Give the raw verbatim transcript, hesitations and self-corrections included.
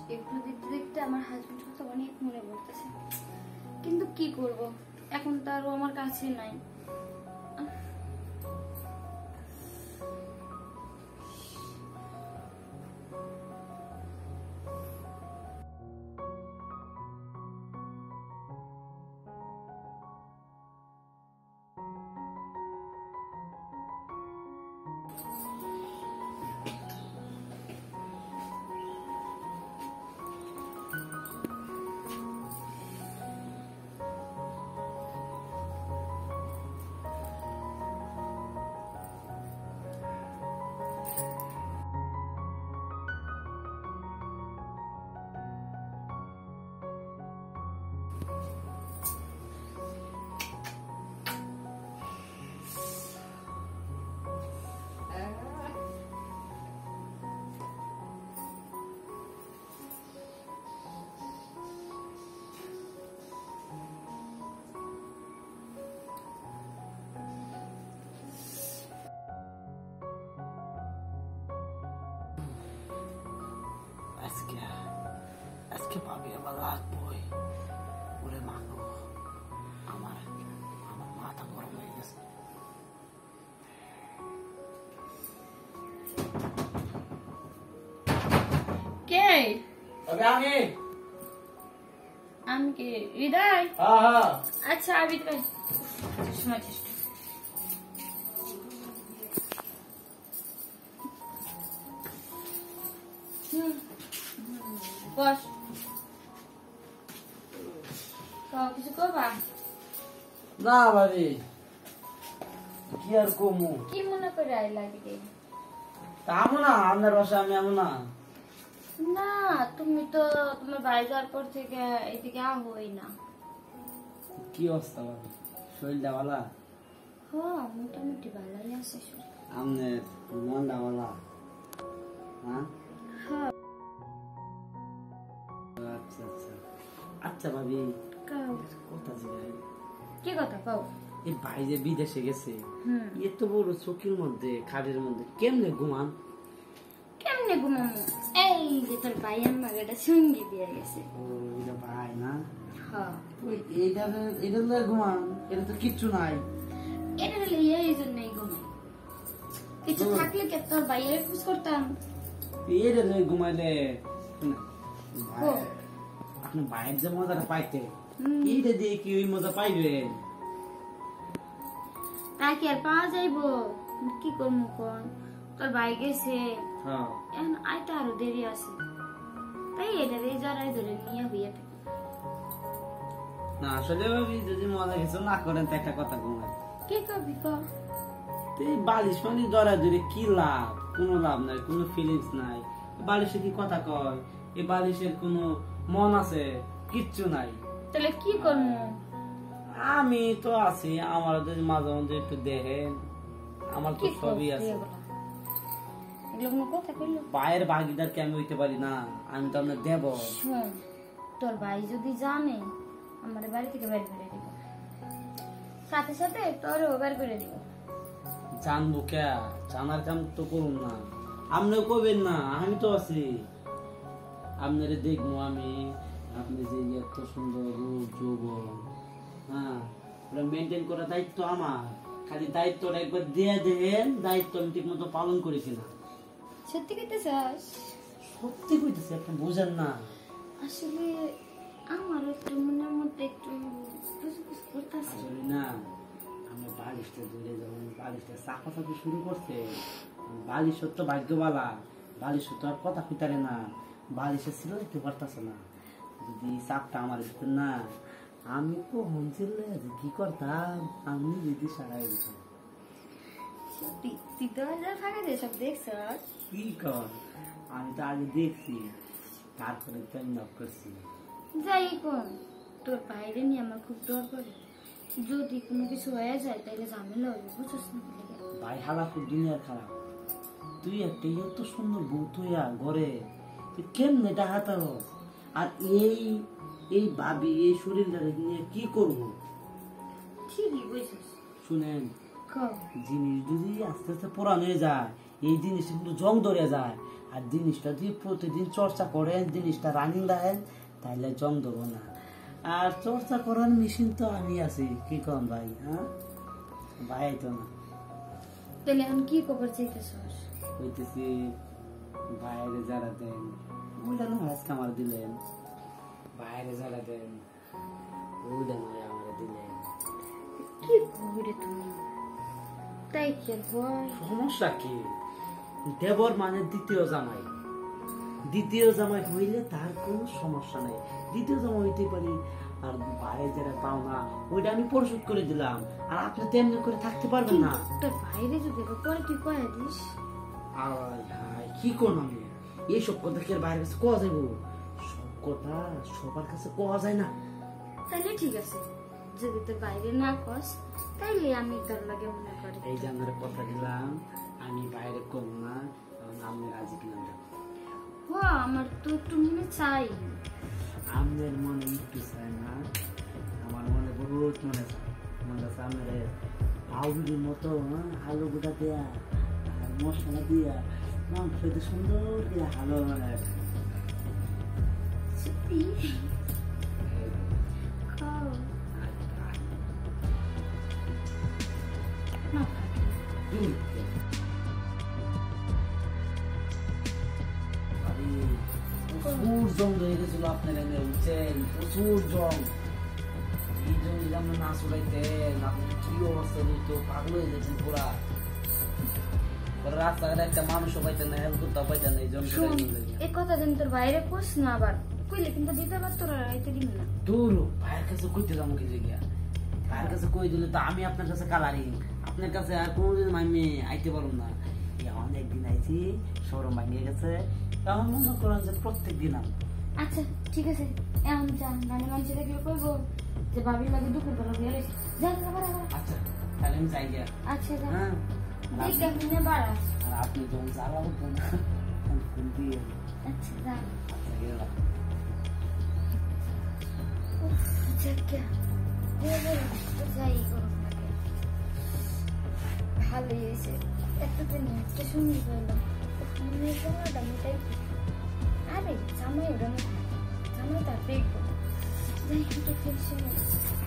এগুলো দেখতে দেখতে আমার হাজবেন্ডের কথা অনেক মনে পড়তেছে, কিন্তু কি করব, এখন তারও আমার কাছে নাই। আজকে আজকে ভাবি আমার লাগবই। ওরে মাগো, আমার আমার মাথা গরম হয়ে গেছে। কে? আমি আমি কে? হৃদয়? হ্যাঁ হ্যাঁ। আচ্ছা আবি ভাই, সময় বস। কিছু করবা না ভাবি, কি আর কমু? কি মনে করে আইলা দিকে? আমো না, আপনার বাসা আমি আমো না। না, তুমি তো তোমার বাড়ি যাওয়ার পর থেকে এদিকে আহোই না। কি অবস্থা ভাবি? শরীরটা ভালো? হ্যাঁ, মোটামুটি ভালোই আছে শরীর। আপনার মনটা ভালো? হ্যাঁ হ্যাঁ। আচ্ছা আচ্ছা আচ্ছা ভাবি, কথা জিজ্ঞাসা। কি কথা কও? এই ভাই যে বিদেশে গেছে, হুম, এত বড় চোখের মধ্যে খাটের মধ্যে কেমনে ঘুমান? কেমনে ঘুমামো? এই যে তোর ভাই আমাকে একটা সঙ্গী দিয়ে গেছে। ও এটা ভাই না? হ্যাঁ। ওই এইটা এটা তো ঘুমান, এটা তো কিচ্ছু নাই। এটা হলে এই জন্যই ঘুমাই, কিছু থাকলে কে তোর ভাইয়ের খোঁজ করতাম। এটা ঘুমাইলে আপনি ভাইয়ের যে মজাটা পাইতে, এইটা দিয়ে কি ওই মজা পাইবেন? তা কি আর পাওয়া যাইবো? কি করবো কোন? তোর ভাই গেছে, এখন আইতে আরো দেরি আছে, তাই এটা এই জড়াই ধরে নিয়ে হইয়া থাকে। না আসলে ভাবি, যদি মজা কিছু না করেন তো একটা কথা ঘুমাই। কি কবি ক? এই বালিশ মানে জড়া ধরে কি লাভ? কোনো লাভ নাই, কোনো ফিলিংস নাই। বালিশে কি কথা কয়? এই বালিশের কোনো মন আছে? কিচ্ছু নাই। তাহলে কি করবো? আমি তো আছি, আমার যদি মাঝে মাঝে একটু দেখেন, আমার তো সবই আছে। পায়ের ভাগিদারকে আমি হইতে পারি না, আমি তো আপনার দেব। শোন, তোর ভাই যদি জানে, আমার বাড়ি থেকে বের করে দিব, সাথে সাথে তোরও বের করে দিব। জানবো কে? জানার কাম তো করুন না, আপনিও করবেন না, আমি তো আছি। আপনারে দেখবো আমি, আপনি যে এত সুন্দর রূপ যৌবন, হ্যাঁ, ওটা মেনটেন করার দায়িত্ব আমার। খালি দায়িত্বটা একবার দিয়ে দেন, দায়িত্ব আমি ঠিক মতো পালন করি কিনা। সত্যি কইতেছস? সত্যি কইতেছি, আপনি বুঝেন না। আসলে আমার একটু মনের মধ্যে একটু কুসকুস করতেছে। আসলে না, আমি বালিশটা ধরে যখন বালিশটা চাপা চাপি শুরু করছে, বালিশ তো ভাগ্যবালা, বালিশ তো আর কথা ফিতারে না, বালিশে ছিল একটু পারতেছে না। যদি চাপটা আমার ভিতর না, আমি তো হনছিলে কি করতাম, আমি যদি সারাই দিতাম। সত্যি তুই তো ফাঁকা দিয়ে সব দেখছস? কি কর, আমি তো আগে দেখছি, তারপরে তো আমি নক করছি। যাই কোন, তোর বাইরে নিয়ে আমার খুব ডর করে, যদি কোনো কিছু হয়ে যায় তাহলে ঝামেলা হবে, বুঝছিস না? ভাই হালা খুব দুনিয়ার খারাপ। তুই একটা এত সুন্দর বউ তুইয়া ঘরে, তুই কেমনে ডাকাতা হস? আর এই এই ভাবি এই শরীরটা নিয়ে কি করবো? ঠিকই বুঝছিস। শুনেন, জিনিস যদি আস্তে আস্তে পুরান হয়ে যায়, এই জিনিসটা কিন্তু জং ধরে যায়, আর জিনিসটা যদি প্রতিদিন চর্চা করেন, জিনিসটা রানিং রাখেন, তাইলে জং দেবো না। আর চর্চা করার মেশিন তো আমি আছি, কি কম ভাই? হ্যাঁ ভাই তো না তাহলে এখন কি খবর চাইতেছস? কইতেছি বাইরে যারা দেন ওইটা না আজকে আমার দিলেন, বাইরে যারা দেন ওইটা নয় আমার দিলেন। কি করবি তুমি? তাই কি হয়? সমস্যা কি? দেবর মানে দ্বিতীয় জামাই, দ্বিতীয় জামাই হইলে তার কোনো সমস্যা নাই, দ্বিতীয় জামাই হইতে পারি। আর বাইরে যারা পাও না ওইটা আমি পরিশোধ করে দিলাম, আর আপনি তেমনি করে থাকতে পারবেন না। তোর বাইরে যদি পরে তুই কয়ে দিস কি করুন আমি এইসব কথা কি বাইরের কাছে কোয়া যাবো? সব কথা সবার কাছে কোয়া যায় না। তাহলে ঠিক আছে, যদি তোর বাইরে না কস তাইলে আমি তোর লাগে মনে করি। এই যে আমার কথা দিলাম আমি বাইরে করবো না, কারণ আমি রাজি কিনা হ আমার তো একটু মনে চাই। আমাদের মনে একটু চাই না, আমার মনে বহুত মনে চায়। মনে আছে আমার পাউরুটির মতো আলু গোটা দেয়া আর মশলা দিয়া মাংস সুন্দর দিয়া ভালো মানে প্রচুর জং হয়ে গেছিল আপনার এনে, বুঝছেন? প্রচুর জং। এই জন্য আমরা না চলাইতেন, আপনি কি অবস্থা হইতো, পাগল হয়ে যেতেন পুরা। রাস্তাঘাটে একটা মানুষও পাইতেন না, হেল্প করতে পাইতেন না। এই জন্য এই কথা যেন তোর বাইরে কোস না, আবার কইলে কিন্তু দিতে পার তোর আইতে দিন না। দূর ভাইয়ের কাছে কইতে যাবো কি জায়গা? ভাইয়ের কাছে কই দিলে তো আমি আপনার কাছে কালারিং, আপনার কাছে আর কোনোদিন আমি আইতে পারব না। অনেকদিন আইছি, সরম ভাঙিয়ে গেছে, এখন মনে করেন যে প্রত্যেক দিন। আচ্ছা ঠিক আছে, এখন যা গাড়ি মানুষ দেখলে কইবো যে ভাবির লাগে দুপুর বেলা হয়ে গেছে। যা আবার আবার। আচ্ছা তাহলে আমি যাই গিয়া। আচ্ছা যা। হ্যাঁ দেখ কেমনে বাড়াস। আর আপনি যখন জ্বালা উঠবেন না ফোন দিয়ে। আচ্ছা যা। আচ্ছা গেলাম। যাই করুন নাকি ভালোই হয়েছে, একটা দিন একটা শুনি বললাম মেটাই। আরে জামাই ওটা জামাই তার দেখবো যাই একটু খেলছে।